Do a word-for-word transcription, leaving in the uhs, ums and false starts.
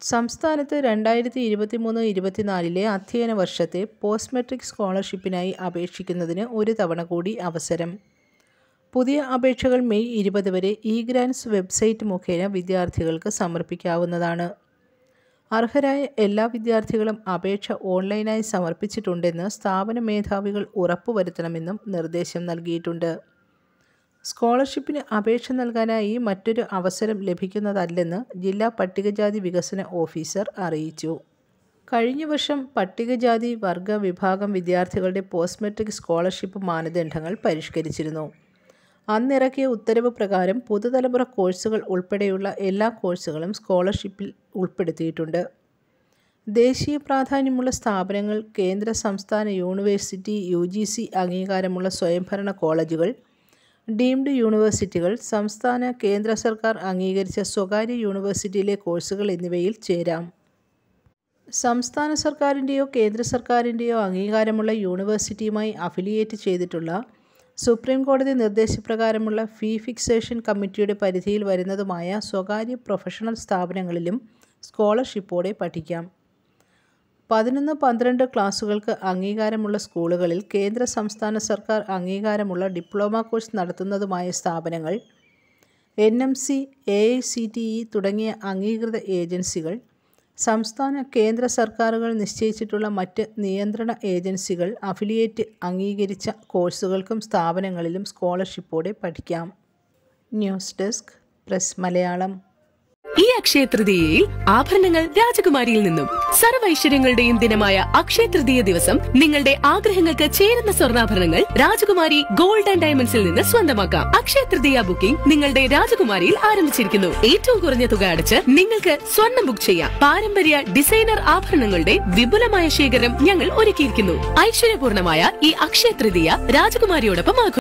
സംസ്ഥാനത്ത് രണ്ടായിരത്തി ഇരുപത്തി മൂന്ന് ഇരുപത്തിനാലിലെ അധ്യയന വർഷത്തെ പോസ്റ്റ് മെട്രിക് സ്കോളർഷിപ്പിനായി അപേക്ഷിക്കുന്നതിന് ഒരു തവണ കൂടി അവസരം. പുതിയ അപേക്ഷകൾ മെയ് ഇരുപത് വരെ ഇ ഗ്രാൻസ് വെബ്സൈറ്റ് മുഖേന വിദ്യാർത്ഥികൾക്ക് സമർപ്പിക്കാവുന്നതാണ്. അർഹരായ എല്ലാ വിദ്യാർത്ഥികളും അപേക്ഷ ഓൺലൈനായി സമർപ്പിച്ചിട്ടുണ്ടെന്ന് സ്ഥാപന മേധാവികൾ ഉറപ്പുവരുത്തണമെന്നും നിർദ്ദേശം നൽകിയിട്ടുണ്ട്. സ്കോളർഷിപ്പിന് അപേക്ഷ നൽകാനായി മറ്റൊരു അവസരം ലഭിക്കുന്നതല്ലെന്ന് ജില്ലാ പട്ടികജാതി വികസന ഓഫീസർ അറിയിച്ചു. കഴിഞ്ഞ വർഷം പട്ടികജാതി വർഗ വിഭാഗം വിദ്യാർത്ഥികളുടെ പോസ്റ്റ് മെട്രിക് സ്കോളർഷിപ്പ് മാനദണ്ഡങ്ങൾ പരിഷ്കരിച്ചിരുന്നു. അന്നിറക്കിയ ഉത്തരവ് പ്രകാരം പുതുതലമുറ കോഴ്സുകൾ ഉൾപ്പെടെയുള്ള എല്ലാ കോഴ്സുകളും സ്കോളർഷിപ്പിൽ ഉൾപ്പെടുത്തിയിട്ടുണ്ട്. ദേശീയ പ്രാധാന്യമുള്ള സ്ഥാപനങ്ങൾ, കേന്ദ്ര സംസ്ഥാന യൂണിവേഴ്സിറ്റി, യു ജി സി അംഗീകാരമുള്ള സ്വയംഭരണ കോളേജുകൾ, ഡീംഡ് യൂണിവേഴ്സിറ്റികൾ, സംസ്ഥാന കേന്ദ്ര സർക്കാർ അംഗീകരിച്ച സ്വകാര്യ യൂണിവേഴ്സിറ്റിയിലെ കോഴ്സുകൾ എന്നിവയിൽ ചേരാം. സംസ്ഥാന സർക്കാരിൻ്റെയോ കേന്ദ്ര സർക്കാരിൻ്റെയോ അംഗീകാരമുള്ള യൂണിവേഴ്സിറ്റിയുമായി അഫിലിയേറ്റ് ചെയ്തിട്ടുള്ള സുപ്രീം കോടതി നിർദ്ദേശപ്രകാരമുള്ള ഫീ ഫിക്സേഷൻ കമ്മിറ്റിയുടെ പരിധിയിൽ വരുന്നതുമായ സ്വകാര്യ പ്രൊഫഷണൽ സ്ഥാപനങ്ങളിലും സ്കോളർഷിപ്പോടെ പഠിക്കാം. പതിനൊന്ന് പന്ത്രണ്ട് ക്ലാസുകൾക്ക് അംഗീകാരമുള്ള സ്കൂളുകളിൽ കേന്ദ്ര സംസ്ഥാന സർക്കാർ അംഗീകാരമുള്ള ഡിപ്ലോമ കോഴ്സ് നടത്തുന്നതുമായ സ്ഥാപനങ്ങൾ, N M C, A I C T E തുടങ്ങിയ അംഗീകൃത ഏജൻസികൾ, സംസ്ഥാന കേന്ദ്ര സർക്കാരുകൾ നിശ്ചയിച്ചിട്ടുള്ള മറ്റ് നിയന്ത്രണ ഏജൻസികൾ അഫിലിയേറ്റ് അംഗീകരിച്ച കോഴ്സുകൾക്കും സ്ഥാപനങ്ങളിലും സ്കോളർഷിപ്പോടെ പഠിക്കാം. News desk, press Malayalam. ഈ അക്ഷയ തൃതീയയിൽ ആഭരണങ്ങൾ രാജകുമാരിയിൽ നിന്നും. സർവൈശ്വര്യങ്ങളുടെയും ദിനമായ അക്ഷയ തൃതീയ ദിവസം നിങ്ങളുടെ ആഗ്രഹങ്ങൾക്ക് ചേരുന്ന സ്വർണ്ണാഭരണങ്ങൾ രാജകുമാരി ഗോൾഡ് ആൻഡ് ഡയമണ്ട്സിൽ നിന്ന് സ്വന്തമാക്കാം. അക്ഷയ തൃതീയ ബുക്കിംഗ് നിങ്ങളുടെ രാജകുമാരിയിൽ ആരംഭിച്ചിരിക്കുന്നു. ഏറ്റവും കുറഞ്ഞ തുക അടച്ച് നിങ്ങൾക്ക് സ്വർണ്ണം ബുക്ക് ചെയ്യാം. പാരമ്പര്യ ഡിസൈനർ ആഭരണങ്ങളുടെ വിപുലമായ ശേഖരം ഞങ്ങൾ ഒരുക്കിയിരിക്കുന്നു. ഐശ്വര്യപൂർണമായ ഈ അക്ഷയ തൃതീയ രാജകുമാരിയോടൊപ്പം ആഘോഷിക്കാം.